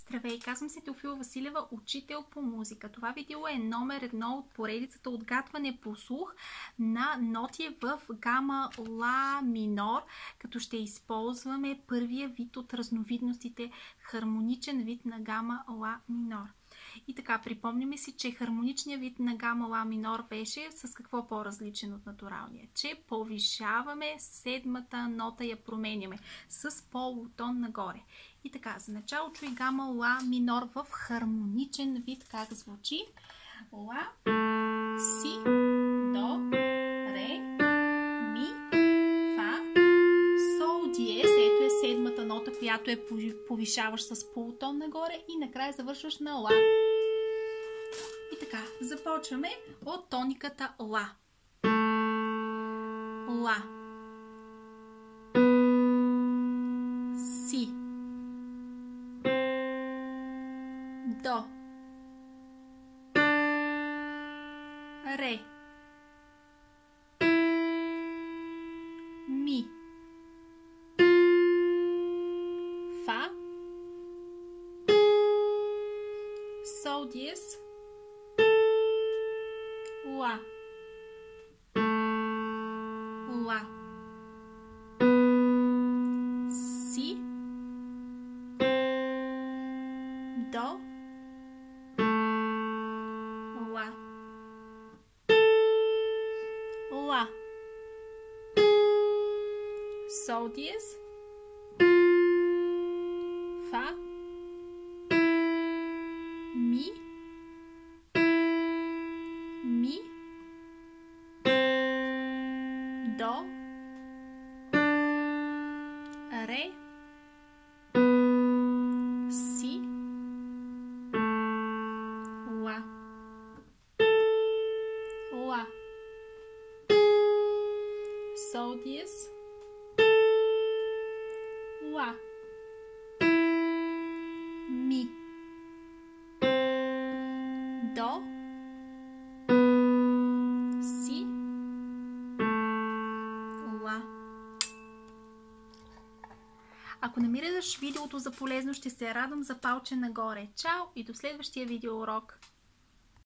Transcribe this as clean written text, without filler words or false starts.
Здравей, казвам се Теофила Василева, учител по музика. Това видео е номер 1 от поредицата отгатване по слух на ноти в гама ла минор, като ще използваме първия вид от разновидностите, хармоничен вид на гама ла минор. И така, припомняме си, че хармоничният вид на гама ла минор беше с какво по-различен от натуралния? Че повишаваме седмата нота, я променяме с полутон нагоре. И така, за начало чуй гама ла минор в хармоничен вид, как звучи. Ла, си, до, ре, ми, фа, сол, диез. Ето е седмата нота, която е повишаваш с полутон нагоре и накрая завършваш на ла. И така, започваме от тониката ла. Ла. Си. До. Ре. Ми. Фа. Сол диез. Ла. Ла. Си. До. Ла. Ла. Сол диез. Фа. Ми. Ми. До. Ре. Си. Ла. Ла. Сол диез. Ла. Ми. До. Си. Ла. Ако намираш видеото за полезно, ще се радвам за палче нагоре. Чао и до следващия видеоурок!